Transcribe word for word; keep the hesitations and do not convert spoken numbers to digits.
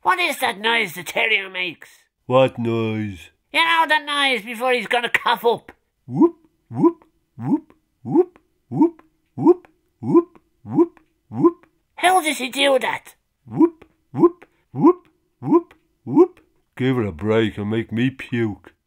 What is that noise the terrier makes? What noise? You know that noise before he's gonna cough up. Whoop, whoop, whoop, whoop, whoop, whoop, whoop, whoop, whoop. How does he do that? Whoop, whoop, whoop, whoop, whoop. Give her a break and make me puke.